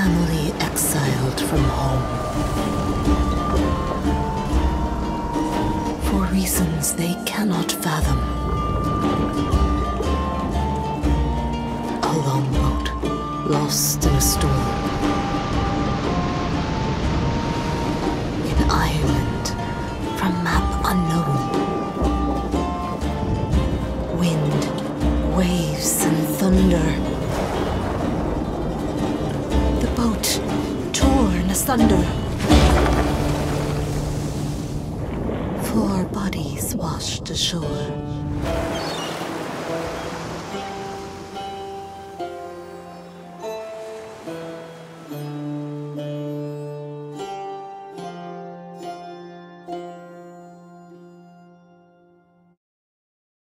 family exiled from home. For reasons they cannot fathom. A longboat lost in a storm. In Ireland, from map unknown. Wind, waves, and thunder. The boat torn asunder. 4 bodies washed ashore.